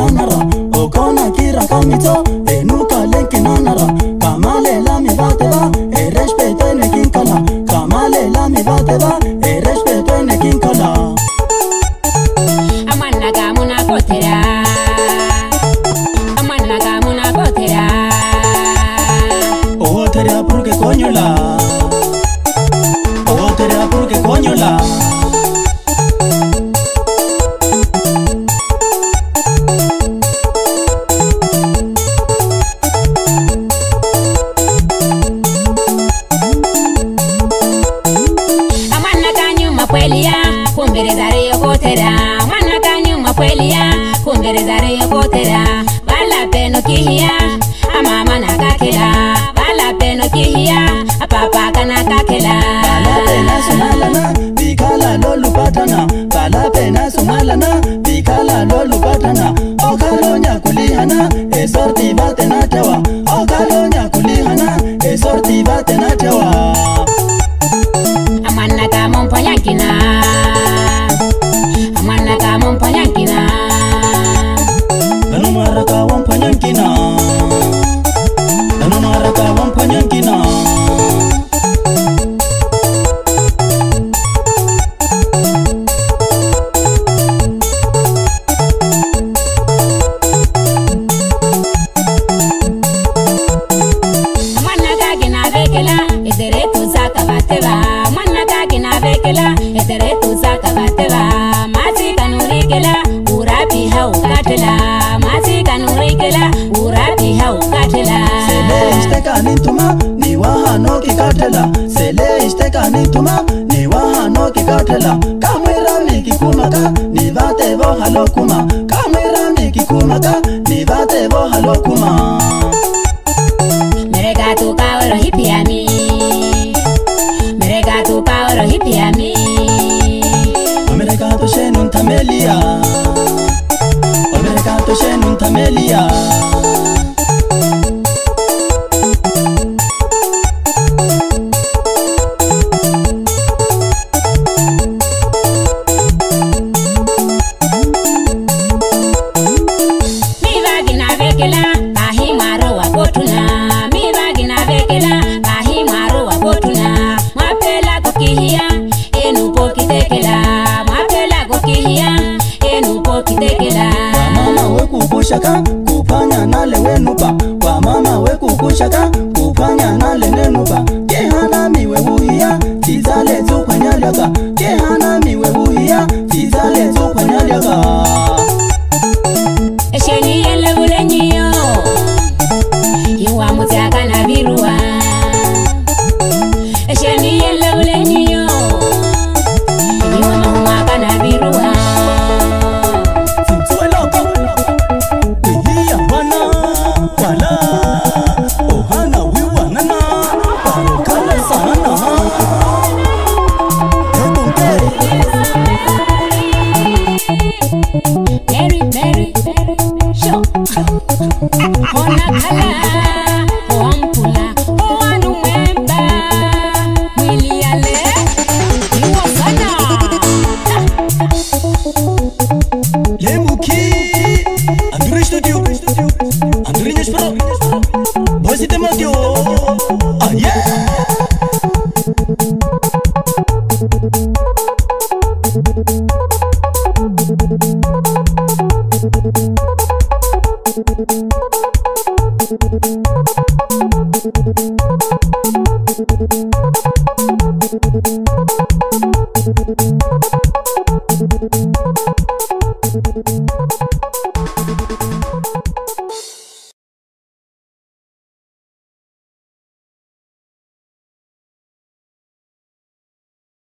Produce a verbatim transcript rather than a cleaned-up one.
lanara okona kira kamito enuka lenki nanara kamale la mi bateba e respeto ne kinkala kamale la mi bateba e respeto ne kinkala amanna gamuna kotera amanna gamuna kotera o teria porque coño la o teria porque coño la Kumberezare yokotera mwana kanyu mapwelia kumberezare yokotera bala peno kihia amama nakakela bala peno kihia apapa kana kakela bala pena sumalana bikala lolu patana bala pena sumalana bikala lolu patana okalonya kulihana e sorti batena tawa okalonya kulihana e sorti batena tawa amanna kamon panyakina amanna kamon panyakina anu maraka won panyakina anu maraka won panyakina amanna kagina vekela edere tuzaka bateba Kela etere tuzaka batela masi kanurikela urapi hau katela masi kanurikela urapi hau katela sele isteka nintuma ni wahano kikatela sele isteka nintuma ni wahano kikatela kamera mikikumaka ni bate bo halokuma kamera mikikumaka ni bate bo halokuma mereka tu kawro hipiami mereka tu kawro hipiami mereka tu shenun tamelia mereka tu shenun tamelia mi vagina vekela ahi maro wakotuna mi vagina vekela ahi maro wakotuna mapela kokihia enu pokitekela mapela kokihia enu pokitekela mama weku kushaka kupanya nale wenupa kwa mama weku kushaka kupanya nale nenupa kehana miwe uhia tizale zukwanyalyaga kehana miwe uhia tizale zukwanyalyaga esheni yele bulenyiyo iwa mutaka na virua esheni yele bulenyiyo iwa mahumaka na virua Mary, Mary, Mary, show. Ona kala, oampula, oanu memba, mwili yale, iwa sana. Lemuki, Anduri Studio, Anduri Nespero, Bosi Tematio, ah yeah. Thank you.